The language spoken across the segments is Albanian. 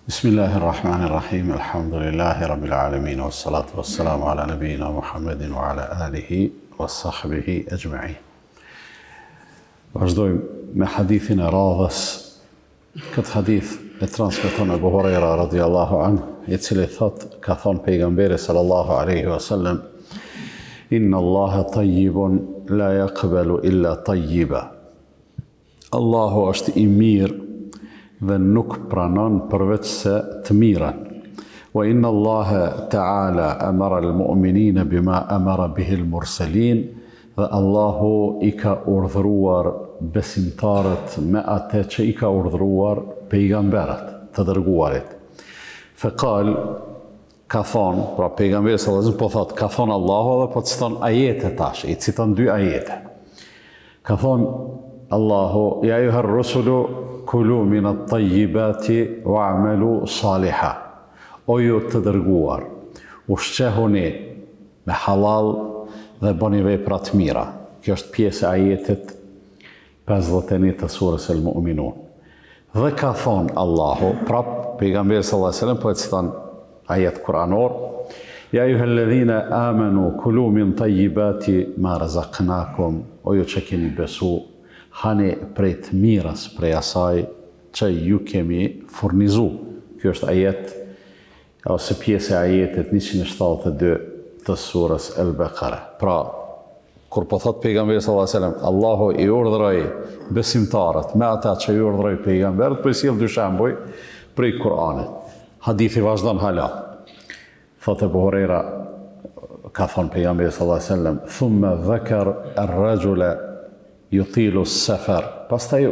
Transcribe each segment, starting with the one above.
بسم الله الرحمن الرحيم. الحمد لله رب العالمين، والصلاة والسلام على نبينا محمد وعلى آله وصحبه أجمعين. Vazhdojmë me hadithin e radhës. Këtë hadith e transmeton Abu Huraira radhiyallahu anhu, i cili ka thonë pejgamberi sallallahu alaihi wasallam: Inna Allaha tayyibun la yaqbalu illa tayyiba. Allahu është i mirë dhe nuk pranon përveç se të mirën. Wa inna Allaha ta'ala amara al-mu'minina bima amara bihi al-mursalin. Dhe Allahu i ka urdhëruar besimtarët me atë që i ka urdhëruar pejgamberët të dërguarit. Faqal, ka thonë, pra pejgamberi sallallahu alaihi wasallam po thotë, ka thonë Allahu dhe po citon ajete tash, i citon dy ajete. Ka thonë Allahu: Ja ayyuhar rusulu kulu min at-tayyibati wa'malu salihan. O ju të dërguar, ushqehuni me halal dhe bëni vepra të mira. Kjo është pjesë e ajetit 51 të surës El-Mu'minun. Dhe ka thonë Allahu, prap pejgamberi sallallahu alaihi wasallam po e citon ajet kuranor: Ja ayyuhalladhina amanu kulu min tayyibati ma razaqnakum. O ju që keni besu, hani prej të mirës, prej asaj që ju kemi furnizu. Kjo është ajet, ose pjesë e ajetit 172 të surës El-Baqara. Pra, kur po thot pejgamberi sallallahu alaihi wasallam, Allahu i urdhëroi besimtarët me ata që i urdhëroi pejgamberët, po i sjell dy shembuj prej Kur'anit. Hadithi vazhdon hala. Thot Abu Huraira, ka thonë pejgamberi sallallahu alaihi wasallam: Thumma dhakar ar-rajula yutilu as-safar. Pastaj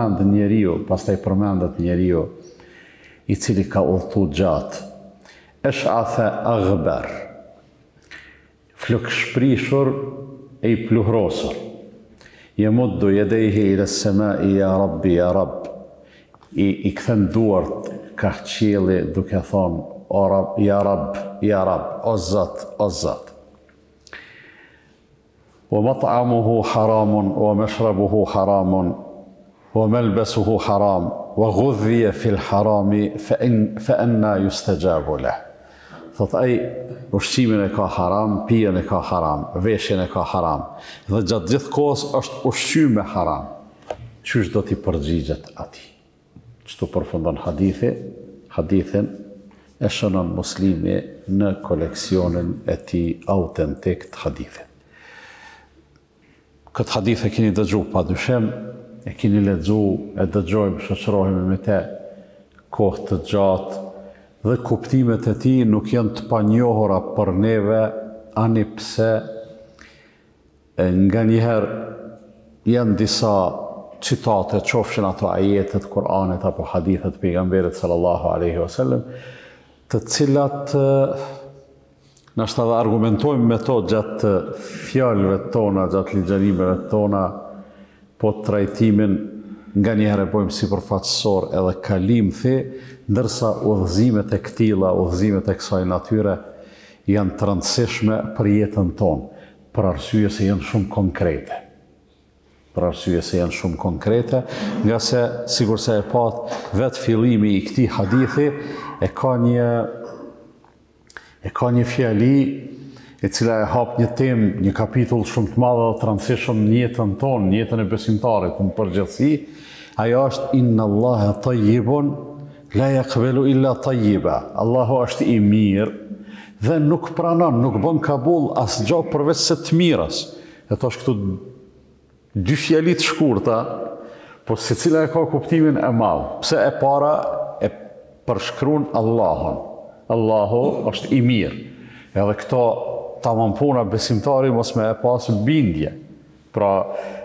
përmendet njeriu i cili ka udhëtu gjatë. Ash'atha aghbar, flokshprishur e i pluhrosur. Yamuddu yadayhi ila as-sama'i ya rabbi ya rabb. I kthen duart ka qielli duke thonë: O Rab, ya Rab, ya Rab, o Zot, o Zot. Wa mat'amuhu haramun wa mashrabuhu haramun wa malbasuhu haram wa ghudhiya fil harami fa anna yustajabu lah. Thot ai, ushqimin e ka haram, pijen e ka haram, veshjen e ka haram, dhe gjatë gjithë kohës është ushqyer me haram. Qysh do t'i përgjigjet atij? Çto përfundon hadithin e shënon Muslimi në koleksionin e tij autentik të hadithit. Këtë hadith e keni dëgju padyshim, e keni lexu, e dëgjojmë, shoqërohemi me te kohë të gjatë, dhe kuptimet e tij nuk janë të panjohura për neve, ani pse nga njëherë janë disa citate, qofshin ato ajetet Kur'anit apo hadithet pejgamberit sallallahu alaihi wasallam, të cilat nashta dhe argumentojmë me to gjatë fjalëve tona, gjatë ligjërimeve tona, po trajtimin nga njëherë bojmë sipërfaqësor edhe kalimthi, ndërsa udhëzimet e këtilla, udhëzimet e kësaj natyre janë të rëndësishme për jetën tonë, për arsye se janë shumë konkrete. Nga se, sigur se e pat, vetë fillimi i këtij hadithi e ka një fjali e cila e hap një temë, një kapitull shumë të madh dhe të rëndësishëm në jetën tonë, në jetën e besimtarit në përgjithësi. Ajo është: Inna Allaha tayyibun la yaqbalu illa tayyiba. Allahu është i mirë dhe nuk pranon, nuk bën kabull asgjë përveç se të mirës. E thosh këtu dy fjali të shkurta, po secila e ka kuptimin e madh. Pse e para e përshkruan Allahun. Allahu është i mirë. Edhe këto tamam puna besimtari mos me e pas bindje. Pra,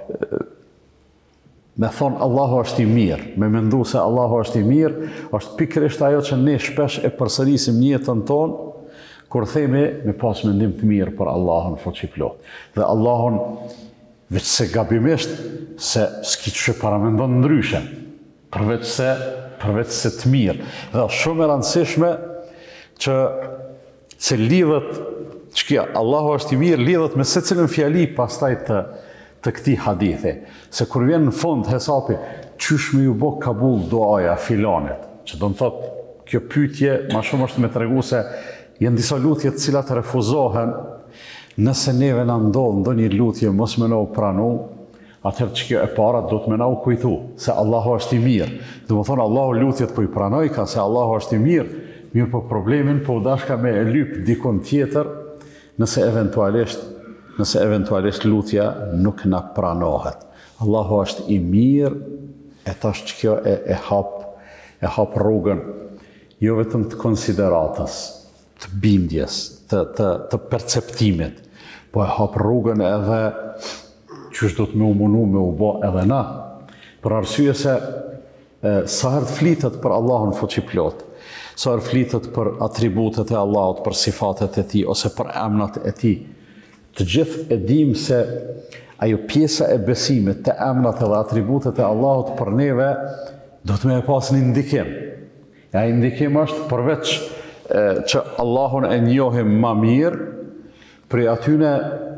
me thonë Allahu është i mirë, me mendu se Allahu është i mirë, është pikërisht ajo që ne shpesh e përsërisim në jetën tonë, kur themi me pas mendim të mirë për Allahun fuqiplot. Dhe Allahun, veç se gabimisht, se s'ki që paramendon ndryshe, përveç se të mirë. Dhe shumë e rëndësishme që se lidhet, Allahu është i mirë, lidhet me secilën fjali pastaj të këtij hadithi. Se kur vjen në fund hesapi, qysh me ju bë kabull duaja filanit, që do të thotë kjo pyetje më shumë është me tregu se janë disa lutje të cilat refuzohen. Nëse neve na ndodh ndonjë lutje mos më na u pranu, atëherë që kjo e para do të më na u kujtu se Allahu është i mirë. Do të thonë Allahu lutjet po i pranoj ka se Allahu është i mirë, mirë po problemin po dashka me e lyp dikon tjetër nëse eventualisht lutja nuk na pranohet. Allahu është i mirë, e tash që kjo e hap rrugën jo vetëm të konsideratës, të bindjes, të perceptimit, po e hap rrugën edhe qysh do të me u munu me u bo edhe na. Për arsye se sa herë flitet për Allahun fuqiplot, sa herë flitet për atributet e Allahut, për sifatet e tij ose për emrat e tij, të gjithë e dim se ajo pjesa e besimit të emrat edhe atributet e Allahut për neve do të me e pas një ndikim. Ja, ndikim është përveç që Allahun e njohim ma mirë, prej atyne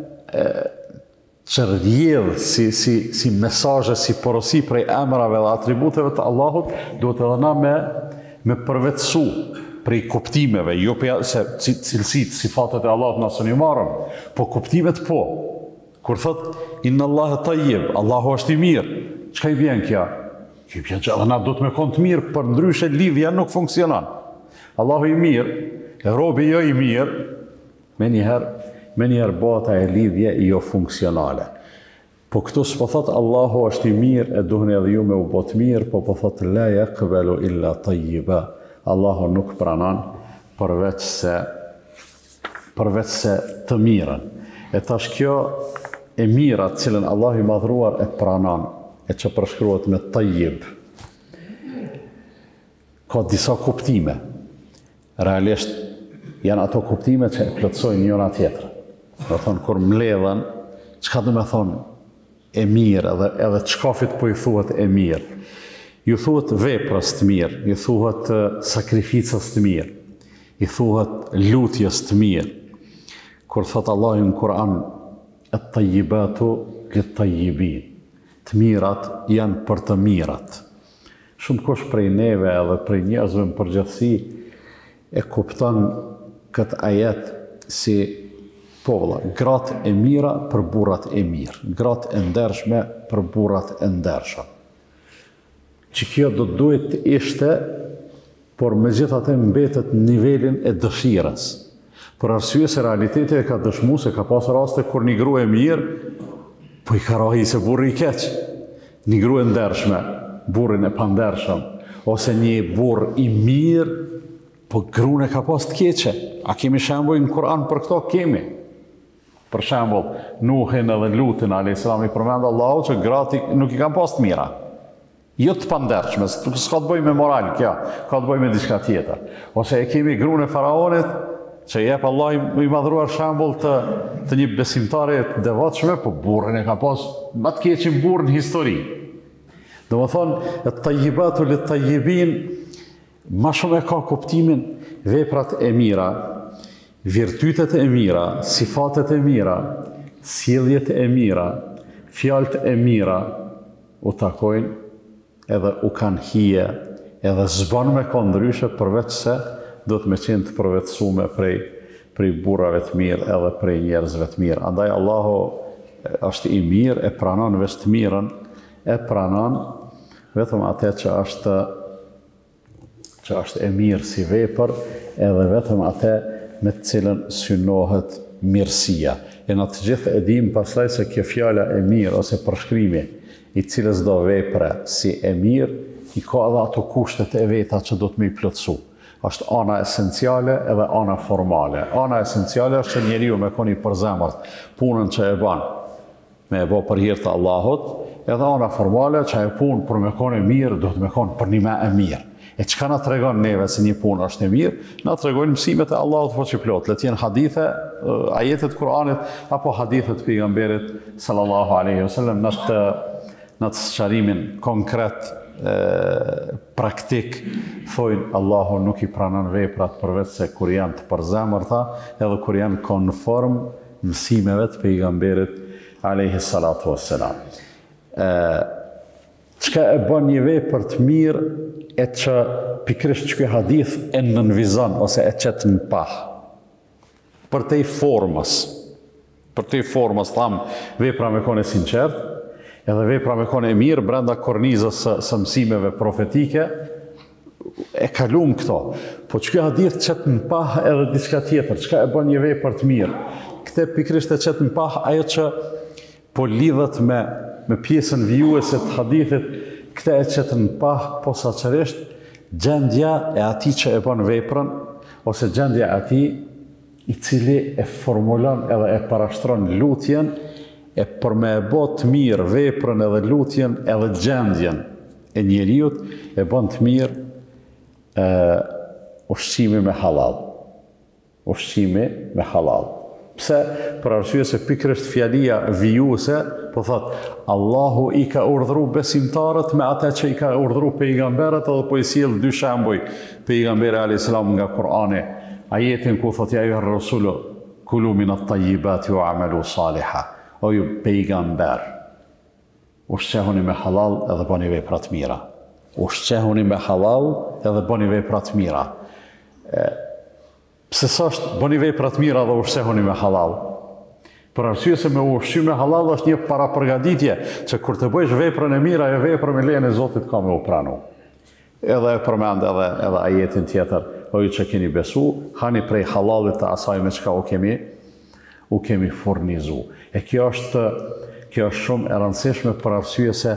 që rrjedh si mesazhe, si porosi prej emrave dhe atributeve të Allahut, duhet edhe na me përvetësu prej kuptimeve, jo se cilësit, sifatet e Allahut na së një marrën, po kuptimet po. Kur thot, inna Allahe tajjib, Allahu është i mirë, çka i vjen kja? Kjo vjen që edhe na do të me konë të mirë, për ndryshe lidhja nuk funksionon. Allahu i mirë, e robi jo i mirë, me njëherë bota e lidhje jo funksionale. Po këtu s'po thot Allahu është i mirë, e duhni edhe ju me u bot mirë, po thot la yaqbalu illa tayyiba. Allahu nuk pranon përveç se të mirën. E tash kjo e mira të cilën Allahu i madhruar e pranon, e që përshkruhet me tayyib, ka disa kuptime. Realisht janë ato kuptime që e plotësojnë njëra tjetër. Do thonë, kur mbledhen, çka do me thonë e mirë, edhe çkafit po i thuhet e mirë. Ju thuhet veprës të mirë, ju thuhet sakrificës të mirë, i thuhet lutjes të mirë. Kur thot Allahu në Kur'an, at-tayyibatu lit-tayyibin. Të mirat janë për të mirat. Shumë kush prej neve edhe prej njerëzve në përgjithësi e kupton këtë ajet si gratë e mira për burrat e mirë, gratë e ndershme për burrat e ndershëm. Që kjo do të duhet të ishte, por megjithatë mbetet në nivelin e dëshirës. Për arsye se realiteti e ka dëshmu se ka pas raste kur një grua e mirë, po i ka rahi se burri i keq. Një grua e ndershme, burrin e pandershëm, ose një burr i mirë, po gruan e ka pas të keqe. A kemi shembuj në Kur'an për këto? Kemi. Për shembull, Nuhin edhe Lutin a.s. i përmend Allahu që gratë nuk i kanë pas të mira. Jo të pandershme, s'ka të bëj me moral kja, ka të bëj me diçka tjetër. Ose e kemi gruan e faraonit, që jep Allah i madhruar shembull të një besimtare të devotshme, po burrin e ka pas më të keqin burr në histori. Do më thonë, at-tayyibatu lit-tayyibin, ma shumë e ka kuptimin veprat e mira, virtytet e mira, sifatet e mira, sjelljet e mira, fjalët e mira, u takojnë edhe u kanë hije, edhe zbon me ndryshe përveç se do të me qenë të përvetësume prej burrave të mirë edhe prej njerëzve të mirë. Andaj Allahu është i mirë, e pranon veç të mirën, e pranon vetëm atë që është e mirë si vepër, edhe vetëm atë me të cilën synohet mirësia. E në të gjithë e dim pastaj se kjo fjala e mirë ose përshkrimi i cilës do vepre si e mirë, i ka edhe ato kushtet e veta që do të me i plotësu. Është ana esenciale edhe ana formale. Ana esenciale është që njeriu me koni përzemërt punën që e ban, me e bo për hir të Allahut, edhe ana formale që e punë për me koni mirë, do të me koni për një me e mirë. E çka na tregon neve se një punë është e mirë? Na tregojnë mësimet e Allahut fuqiplot, le të jenë hadithe, ajetet Kur'anit apo hadithet pejgamberit sallallahu alaihi wasallam në të sqarimin konkret praktik, thojnë Allahu nuk i pranon veprat përveç se kur janë të përzemërta edhe kur janë konform mësimeve të pejgamberit alayhi salatu wassalam. Çka e bën një vepër të mirë e që pikrisht që ky hadith e nënvizon ose e qet në pah. Për te formës, tham, vepra me kone sinqert, edhe vepra me kone e mirë, brenda kornizës së mësimeve profetike, e kalum këto. Po që ky hadith qet në pah edhe diçka tjetër, çka e bën një vepër të mirë. Këte pikrisht e qet në pah ajo që po lidhet me pjesën vijuese të hadithit, këte e qet në pah posaçërisht gjendja e atij që e bën veprën, ose gjendja e atij i cili e formulon edhe e parashtron lutjen, e për me e bë të mirë veprën edhe lutjen edhe gjendjen e njeriut, e bën të mirë ushqimi me halal. Ushqimi me halal. Pse? Për arsye se pikrisht fjalia vijuese, po thot, Allahu i ka urdhëru besimtarët me atë që i ka urdhëru pejgamberët, edhe po i sjell dy shembuj pejgamberi alayhis salam nga Kur'ani. Ajetin ku thot ja ayyuhar rasulu kulu min at-tayyibati wa'malu salihan. O ju pejgamber, ushqehuni me halal edhe bëni vepra të mira. Ushqehuni me halal edhe bëni vepra të mira. Pse s'është bëni vepra të mira dhe ushqehuni me halal? Për arsye se me ushqy me halal është një parapërgatitje që kur të bëjsh veprën e mirë, ajo veprë me lejen e Zotit ka me u pranu. Edhe e përmend edhe ajetin tjetër, o ju që keni besu, hani prej halalit të asaj me çka u kemi furnizu. E kjo është shumë e rëndësishme për arsye se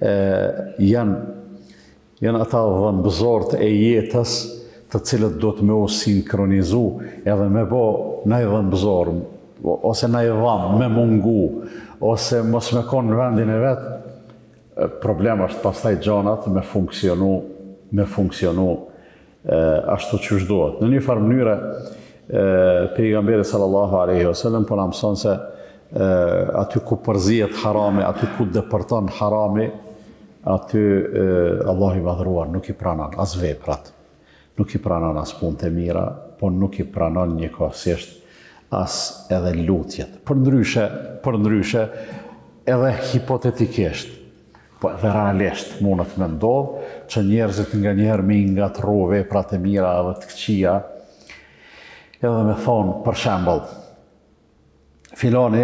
janë ata dhëmbëzorët e jetës të cilët do të me u sinkronizu edhe me bo na i dhëmbëzor, ose na i dham, me mungu, ose mos me konë në vendin e vetë, problem është pastaj gjonat me funksionu ashtu që shdohet. Në një farë mënyre, pejgamberi sallallahu alaihi wasallam po na mëson se aty ku përzihet harami, aty ku depërton harami, aty Allah i madhruar nuk i pranon as veprat, nuk i pranon as punët e mira, po nuk i pranon njëkohësisht as edhe lutjet. Për ndryshe edhe hipotetikisht, po edhe realisht mundet me ndodh që njerëzit nga njerë me ngatru veprat e mira edhe të këqija, edhe me thonë, për shembull, filoni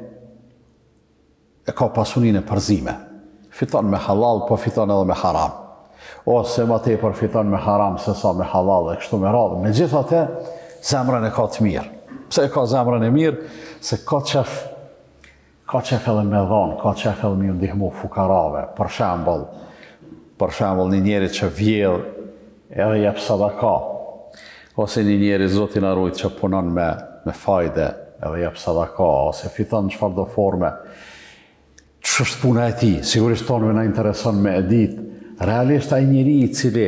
e ka pasuninë e përzime. Fiton me halal, po fiton edhe me haram. Ose ma tepër fiton me haram se sa me halal e kështu me radhë. Megjithatë, zemrën e ka të mirë. Pse e ka zemrën e mirë? Se ka qef edhe me dhonë, ka qef edhe me ju ndihmu fukarave. Për shembull, një njeri që vjedh edhe jep sadaka, ose një njeri Zotin arrujt që punon me fajde edhe jep sadaka, ose fiton në çfarë do forme, që është puna e ti, sigurisht tonëve na intereson me edit, realisht ai njeri i cili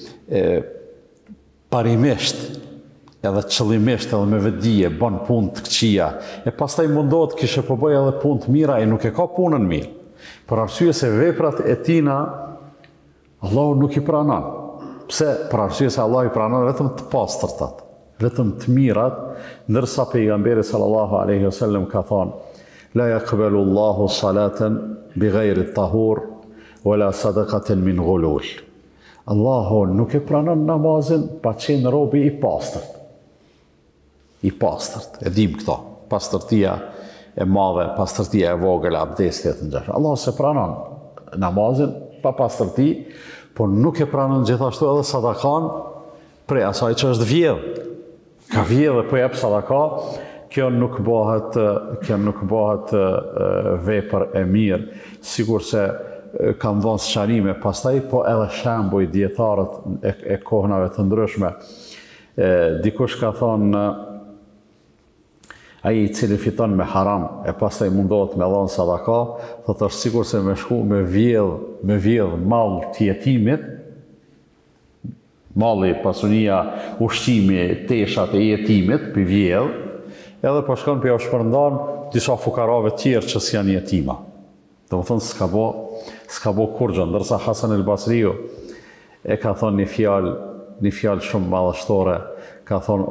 parimisht edhe qëllimisht edhe me vetdije bën punë të këqija, e pastaj mundohet kishe po bëj edhe punë të mira, e nuk e ka punën mirë. Për arsye se veprat e tina Allahu nuk i pranon. Pse? Për arsye se Allah i pranon vetëm të pastërtat, vetëm të mirat, ndërsa pejgamberi sallallahu alaihi wasallam ka thonë: la yaqbalu Allahu salatan bighayri tahur wala sadaqatan min ghulul. Allahu nuk e pranon namazin pa qenë robi i pastërt. I pastërt, e dim këto, pastërtia e madhe, pastërtia e vogël, abdesti e të ngjashme. Allah se pranon namazin pa pastërti, por nuk e pranon gjithashtu edhe sadakan prej asaj që është vjedh. Ka vjedh dhe po jep sadaka, kjo nuk bëhet vepër e mirë. Sigur se kam dhënë sqarime pastaj, po edhe shembuj dietarët e kohënave të ndryshme. Dikush ka thonë, ai i cili fiton me haram e pastaj mundohet me dhënë sadaka, thotë është sigur se me shku me vjedh mall të jetimit, malli, pasunia, ushqimi, teshat e jetimit, për vjedh, edhe po shkon për ja shpërndan disa fukarave tjerë që s'janë jetima. Do më thonë s'ka bo kurgjën, ndërsa Hasan el Basriu e ka thonë një fjalë shumë madhështore, ka thonë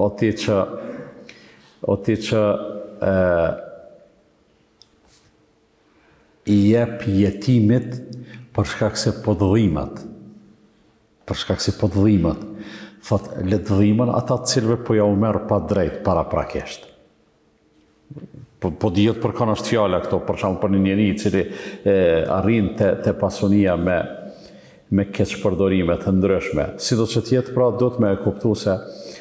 o ti që i jep jetimit për shkak se po dhërimat. për shkak si po të dhimbët. Thot, le të dhimbën ata të cilëve po ja u merr pa drejt para prakisht. Po dihet për kanë është fjala këto, për shembull për një njeri i cili arrin te pasunia me keqpërdorime të ndryshme. Sido që tjetë, pra do të me kuptu se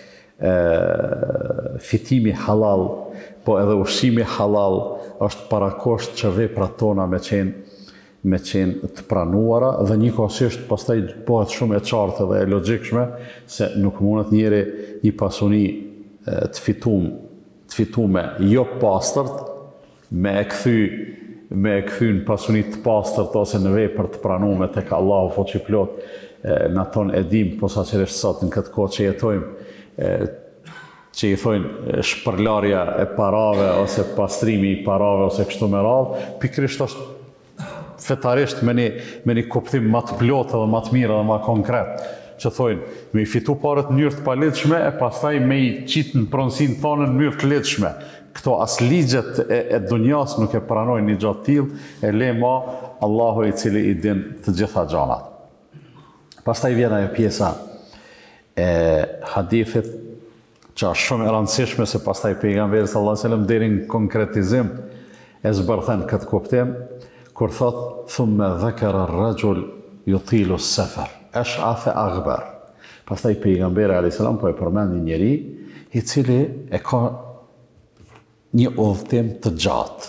fitimi halal, po edhe ushqimi halal është parakosht që veprat tona me qenë të pranuara dhe njëkohësisht pastaj bëhet shumë e qartë dhe e logjikshme se nuk mundet njëri një pasuni të fitume jo pastërt me e kthy në pasuni të pastërt ose në vepër të pranume tek Allahu fuqiplot. Na ton e dim posaçërisht sot në këtë kohë që jetojmë, që i thojnë shpërlarja e parave ose pastrimi i parave ose kështu me radhë, pikërisht është fetarisht me një kuptim më të plotë dhe më të mirë dhe më konkret, që thojnë me i fitu parët në mënyrë të palehtëshme e pastaj me i qitë në pronësinë tonë në mënyrë të lehtëshme. Këto as ligjet e dunjas nuk e pranojnë një gjatë tillë, e le ma Allahu i cili i din të gjitha gjanat. Pastaj vjen ajo pjesa e hadithit që është shumë e rëndësishme se pastaj pejgamberi sallallahu alajhi wasallam deri në konkretizim e zbërthen këtë kuptim kur thot thumma dhakara ar-rajul yutilu as-safar ash'ath aghbar. Pastaj pejgamberi alayhis salam po e përmend një njeri i cili e ka një udhëtim të gjatë,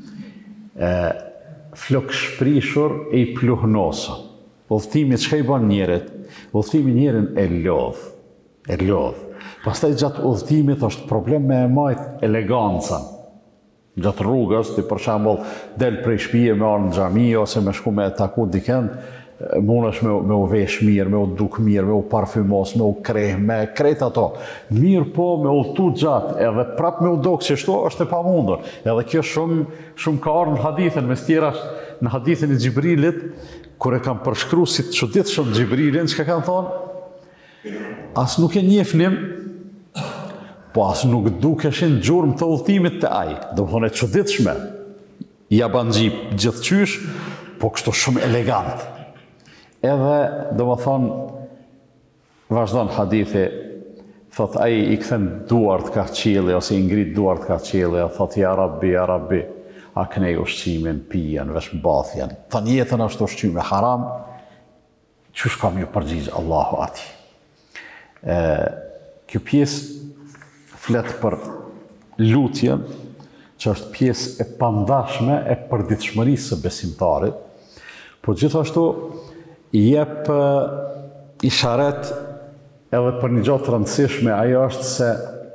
flok shprishur e i pluhnosur. Udhëtimi çka i bën njerit? Udhëtimi njerin e lodh. Pastaj gjatë udhëtimit është problem me e majt elegancën. Gjatë rrugës, ti për shembull del prej shtëpie me ardh në xhami ose me shku me taku dikën, mundesh me u vesh mirë, me u duk mirë, me u parfymos, me u kreh, me krejt ato. Mirë po me udhëtu gjatë, edhe prap me u dok që shto është e pamundur. Edhe kjo shumë ka ardhur në hadithin, mes tjerash në hadithin e Xhibrilit, kur e kam përshkruar si të çuditshëm Xhibrilin, çka kanë thonë? As nuk e njefnim, po as nuk dukeshin gjurmë të udhëtimit të ai. Do të thonë e çuditshme. Ja ban xhip gjithçysh, po kështu shumë elegant. Edhe, do më thonë, vazhdon hadithi, thot ai i kthen duart ka qielli ose i ngrit duart ka qielli, thot ja Rabbi, a kënej ushqimin, pijen, veshmbathjen. Thon jetën është ushqime haram, çush kam ju përgjigj Allahu ati. Kjo pjesë flet për lutjen, që është pjesë e pandashme e përditshmërisë së besimtarit, po gjithashtu jep isharet edhe për një gjatë rëndësishme, ajo është se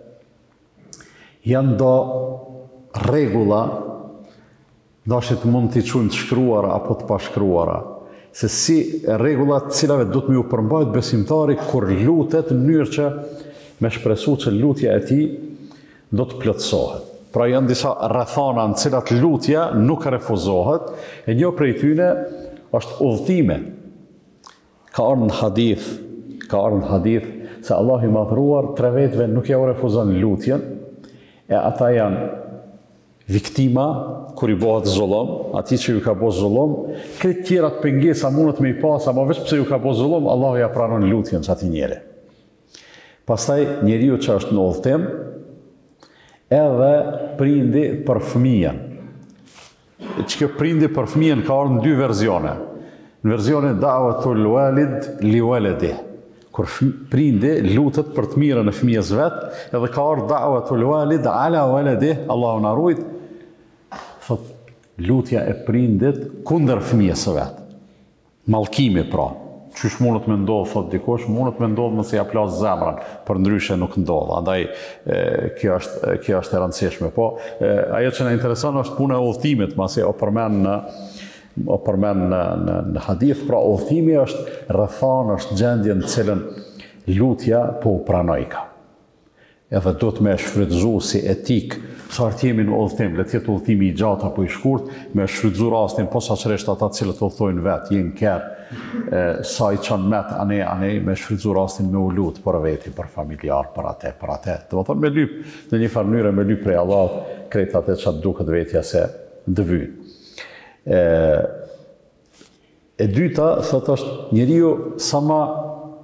janë do regula, dashit mund t'i quajmë të shkruara apo të pashkruara, se si regullat cilave do të më ju përmbajt besimtari kur lutet në mënyrë që me shpresu që lutja e tij do të plotësohet. Pra janë disa rrethana në cilat lutja nuk refuzohet, e një prej tyre është udhëtimi. Ka ardhur në hadith se Allah i madhruar tre vetëve nuk ja u refuzon lutjen, e ata janë viktima kur i bëhet zullum, ati që ju ka bëu zullum, këtë tjera të pengesa mundet me i pas, ama veç pse ju ka bëu zullum, Allah ja pranon lutjen që ati njeri. Pastaj njeriu që është në udhëtim, edhe prindi për fëmijën. Që kjo prindi për fëmijën ka ardhur në dy verzione. Në verzionin da'watul walid li waladihi, kur prindi lutet për të mirën e fëmijës vet, edhe ka ardhur da'watul walid ala waladihi, Allahu na ruajt, thot lutja e prindit kundër fëmijës së vet. Mallkimi pra. Qysh mundet me ndodh, thot dikush, mundet me ndodh nëse ja plas zemrën, për ndryshe nuk ndodh. Andaj kjo është e rëndësishme. Po ajo që na intereson është puna e udhëtimit, masi o përmend në hadith, pra udhëtimi është rrethon, është gjendje në cilën lutja po u pranoj ka. Edhe do të me shfrytëzu si etik, sa të jemi në udhëtim, le të jetë udhëtimi i gjatë apo i shkurt, me shfrytëzu rastin posaçërisht ata të cilët udhëtojnë vetë, jenë kerr, sa i çon met anej, me shfrytëzu rastin me u lut për veti, për familjar, për atë. Do të thonë me lyp në një farë mënyrë, me lyp prej Allah, krejt atë që duket vetja se dëvyn. E dyta, thot është njeriu sa ma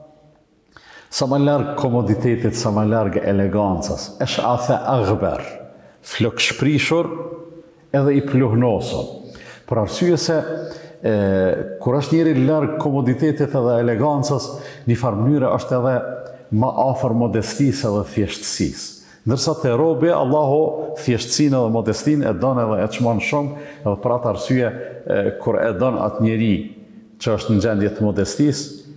sa më larg komoditetit, sa më larg elegancës. Esh'atha aghbar, flok shprishur edhe i pluhnosur. Për arsye se kur është njëri larg komoditetit edhe elegancës, një farë mënyre është edhe ma afër modestisë edhe thjeshtësisë. Ndërsa te robi, Allahu thjeshtësinë edhe modestinë e don edhe e çmon shumë, edhe për atë arsye kur e don atë njeri që është në gjendje të modestisë,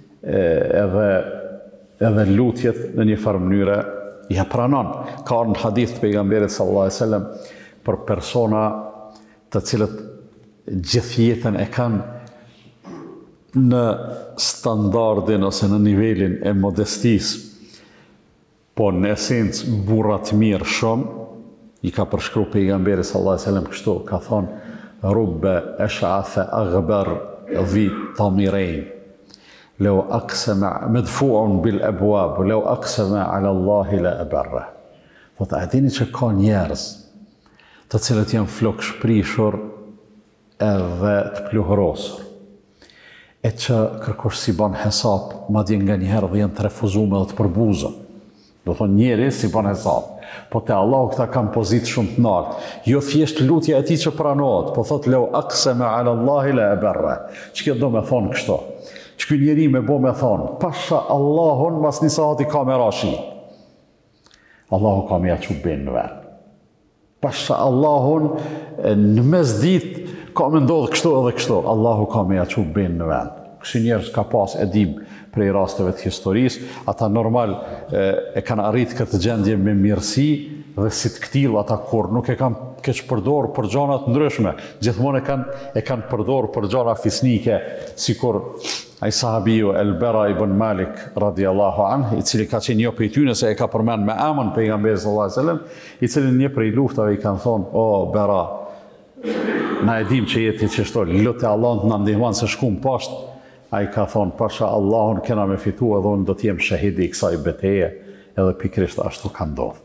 edhe lutjet në një farë mënyre ja pranon. Ka në hadith të pejgamberit sallallahu alaihi wasallam për persona të cilët gjithë jetën e kanë në standardin ose në nivelin e modestisë, po në esencë burrat mirë shumë, i ka përshkruar pejgamberi sallallahu alaihi wasallam kështu, ka thonë rubbe esh'atha aghbar dhi tamirain law aqsama madfu'un bil abwab law aqsama ala Allah la abarra. Po ta dini që ka njerëz të cilët janë flok shprishur edhe të pluhurosur, e që kërkosh si ban hesap, madje nga njëherë dhe janë të refuzume dhe të përbuzën. Do thonë njeri si ban hesap, po te Allahu këta kanë pozitë shumë të nartë. Jo thjesht lutja e tij që pranohet, po thotë law aqsama ala Allahi la abarra. Ç'kjo do me thonë kështu? Ç'ky njeri me bo me thonë, pasha Allahun mas një sahati ka me rashi. Allahu ka me ja që ben në vend. Pasha Allahun në mes ditë ka me ndodhë kështu edhe kështu. Allahu ka me ja që ben në vend. Kështu njerëz ka pas edhim prej rasteve të historisë, ata normal e kanë arritë këtë gjendje me mirësi dhe si të këtil ata kur nuk e kanë keq përdorë për gjana të ndryshme, gjithmonë e kanë përdorë për gjana fisnike, sikur ai sahabiu El-Bara ibn Malik radiallahu anhu, i cili ka qenë një prej tyre se e ka përmend me emën pejgamberit sallallahu alaihi wasallam, i cili një prej luftave i kanë thonë, o Bara, na e dim që jeti qështo, lutë Allah të na ndihmon se shkum poshtë. Ai ka thonë, pasha Allahun kena me fitu edhe unë do t'jem shahidi i kësaj beteje, edhe pikrisht ashtu ka ndodhë.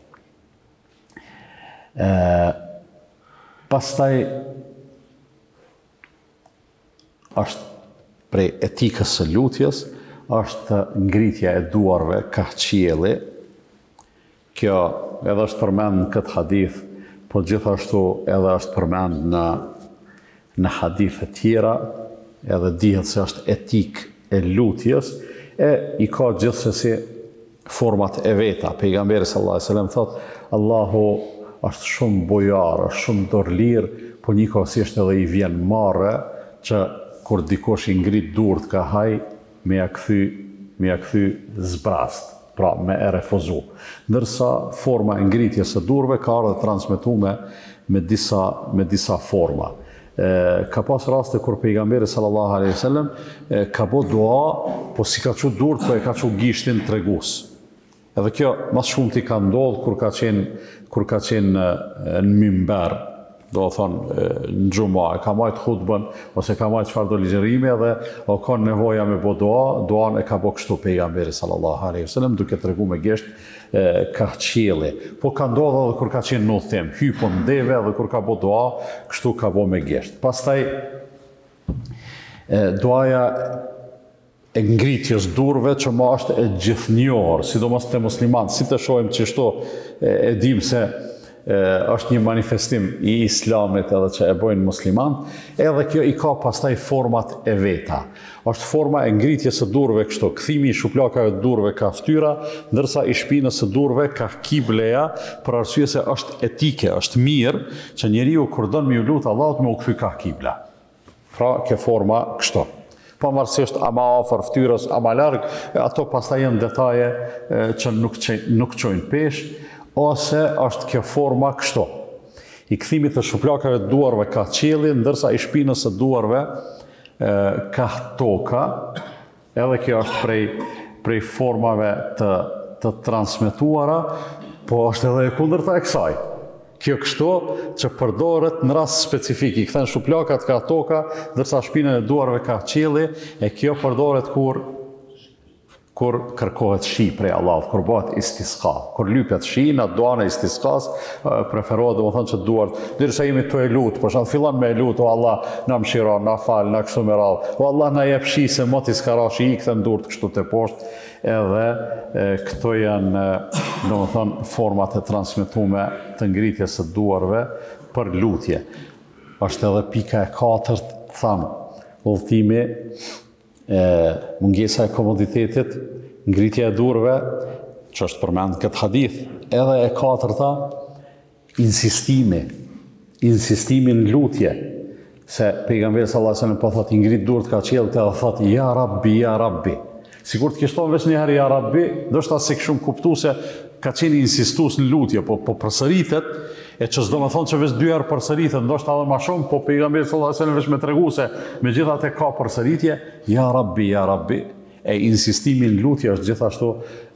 Pastaj është prej etikës së lutjes, është ngritja e duarve ka qielli. Kjo edhe është përmend në këtë hadith, po gjithashtu edhe është përmend në hadithe tjera, edhe dihet se është etik e lutjes, e i ka gjithsesi format e veta. Pejgamberi sallallahu alaihi wasallam thotë, Allahu është shumë bujar, është shumë dorëlir, po njëkohësisht edhe i vjen marrë që kur dikush i ngrit durët ka haj, me ja kthy zbrast, pra me e refuzu. Ndërsa forma e ngritjes së durëve ka ardhur transmetuar me disa forma. Ka pas raste kur pejgamberi sallallahu alaihi wasallam ka bo dua, po si ka çu durët, po e ka çu gishtin tregus. Edhe kjo mas shumti ka ndodhur kur ka qenë në mimber, do thonë në xhuma, ka marrë hutbën ose ka marrë çfarë do ligjërimi edhe o ka nevoja me bo dua, duan e ka bo kështu pejgamberi sallallahu alaihi wasallam duke tregu me gisht ka qielli. Po ka ndodhur edhe kur ka qenë në udhtim, hypon deve edhe kur ka bo dua, kështu ka bo me gisht. Pastaj duaja e ngritjes durve që ma është e gjithnjohur, sidomos te muslimanët, si të shohim që shto e dim se është një manifestim i islamit edhe që e bojnë muslimanët, edhe kjo i ka pastaj format e veta. Është forma e ngritjes së durve kështu, kthimi i shuplakave të durve ka fytyra, ndërsa i shpinës së durve ka kibleja, për arsye se është etike, është mirë që njeriu kur don me u lut Allahut me u kthy ka kibla. Pra kjo forma kështu. Pavarësisht ama afër fytyrës, ama larg, ato pastaj janë detaje që nuk çojnë pesh, ose është kjo forma kështu. I kthimit të shuplakave të duarve ka qielli, ndërsa i shpinës së duarve ka toka, edhe kjo është prej formave të transmetuara, po është edhe e kundërta e kësaj. Kjo kështu që përdoret në rast specifik, i kthen shuplakat ka toka, ndërsa shpinën e duarve ka qielli, e kjo përdoret kur kur kërkohet shi prej Allahut, kur bëhet istisqa, kur lypet shi në duan e istisqas, preferohet domethënë që duart, derisa jemi të e lut, por shkak fillon me lut, o Allah, na mëshiro, na fal, na kështu me radhë. O Allah, na jep shi se moti s'ka rashi i kthen durt kështu te poshtë, edhe këto janë domethënë format e transmetuara të ngritjes së duarve për lutje. Është edhe pika e katërt, thamë, udhëtimi, mungesa e komoditetit, ngritja e durve, që është përmend këtë hadith, edhe e katërta, insistimi në lutje, se pejgamberi sallallahu alajhi wasallam po thotë ngrit durët ka qiell dhe thotë ja Rabbi. Sigur të kishton veç një herë ja Rabbi, ndoshta se kishun kuptu se ka qenë insistues në lutje, po përsëritet, e që s'do me thonë që veç 2 herë përsëritet, ndoshta edhe ma shumë, po pejgamberi sallallahu alajhi wasallam veç me tregu se megjithatë ka përsëritje, ja Rabbi. E insistimi në lutje është gjithashtu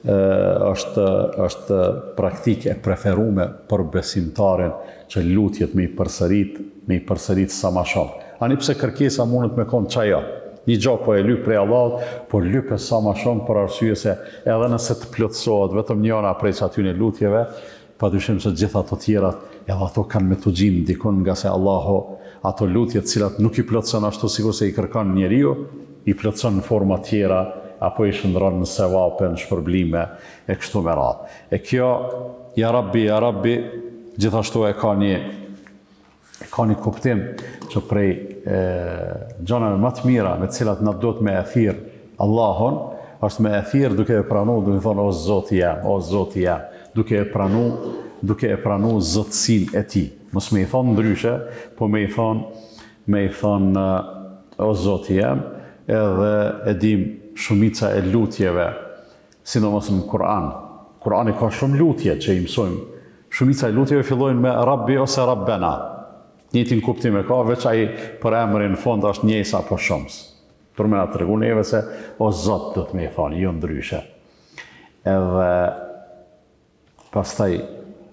është praktikë e preferuar për besimtarin që lutjet me i përsërit sa më shumë. Ani pse kërkesa mundet me kon çajo. Një gjë po e lyp prej Allahut, po lypë sa më shumë për arsye se edhe nëse të plotësohet vetëm njëra prej atyre lutjeve, padyshim se gjitha ato tjerat, edhe ato kanë me të gjinë dikun nga se Allahu ato lutjet cilat nuk i plotëson ashtu sikur se i kërkon njeriu, i plotëson në forma tjera apo i shndron në sevape, në shpërblime e kështu me radhë. E kjo ja Rabbi gjithashtu e ka një kuptim që prej gjonave më të mira me cilat na duhet me e thirr Allahun, është me e thirr duke e pranuar, duke thonë o Zoti jam, duke e pranuar zotësinë e tij. Mos me i thonë ndryshe, po me i thonë o Zoti jam, edhe e dim shumica e lutjeve, sidomos në Kur'an. Kur'ani ka shumë lutje që i mësojmë. Shumica e lutjeve fillojnë me Rabbi ose Rabbena. Njëtin kuptim e ka, veç ai për emrin në fond është njësa apo shumës. Për me na tregu neve se o Zot do të me i thonë, jo ndryshe. Edhe pastaj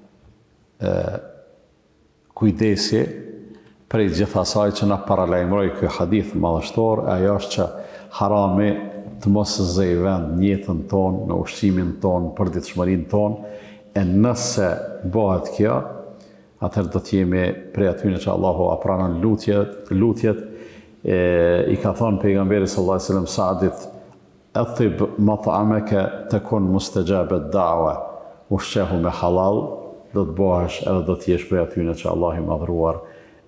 kujdesi prej gjithasaj që na paralajmëroi ky hadith madhështor, ajo është që harami të mos zej vend në jetën tonë, në ushqimin tonë, përditshmërinë tonë, e nëse bëhet kjo, atëherë do të jemi prej atyre që Allahu pranon lutjet, i ka thonë pejgamberi sallallahu alajhi wasallam Saadit, atib mat'amaka takun mustajabad da'wa, ushqehu me halal, do të bëhesh edhe do të jesh prej atyre që Allah i madhruar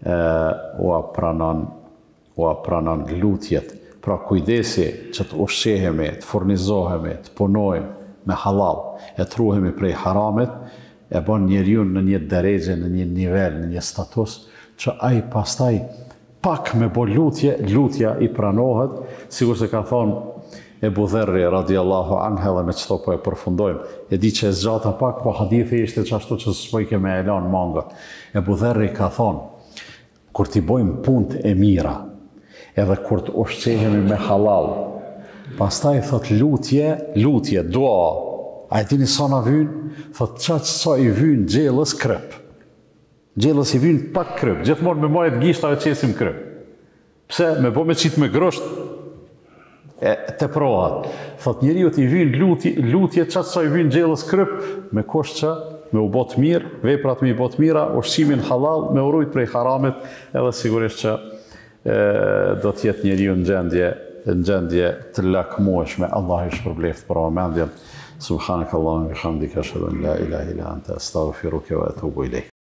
u pranon lutjet. Pra kujdesi që të ushqehemi, të furnizohemi, të punojmë me halal, e të ruhemi prej haramit, e bën njeriu në një drejtë, në një nivel, në një status, që ai pastaj pak me bo lutja i pranohet, sikur se ka thonë Ebu Dherri radiallahu anhu, edhe me qëto po e përfundojmë. E di që e zgjata pak, po hadithi ishte që ashtu që s'pojke me elan mangët. Ebu Dherri ka thonë, kur t'i bojmë punt e mira, edhe kur të ushqehemi me halal, pastaj thot lutje, dua, a e dini sa na vynë? Thot qatë sa i vynë gjellës krëp. Gjellës i vynë pak krëp, gjithmonë me marrit gishtave qesim krëp. Pse? Me bo me qitë me grosht, te prohat. Thot njeriu t'i vynë lutje qatë sa i vynë gjellës krëp, me kusht që me u bot mirë, veprat me i bot mira, ushqimin halal, me urujt prej haramit, edhe sigurisht që do t'jetë njeriu në gjendje të lakmueshme. Allah i shpërbleft për vëmendjen. Subhanakallahumma wa bihamdika ashhadu an la ilaha illa anta astaghfiruka wa atubu ilayk.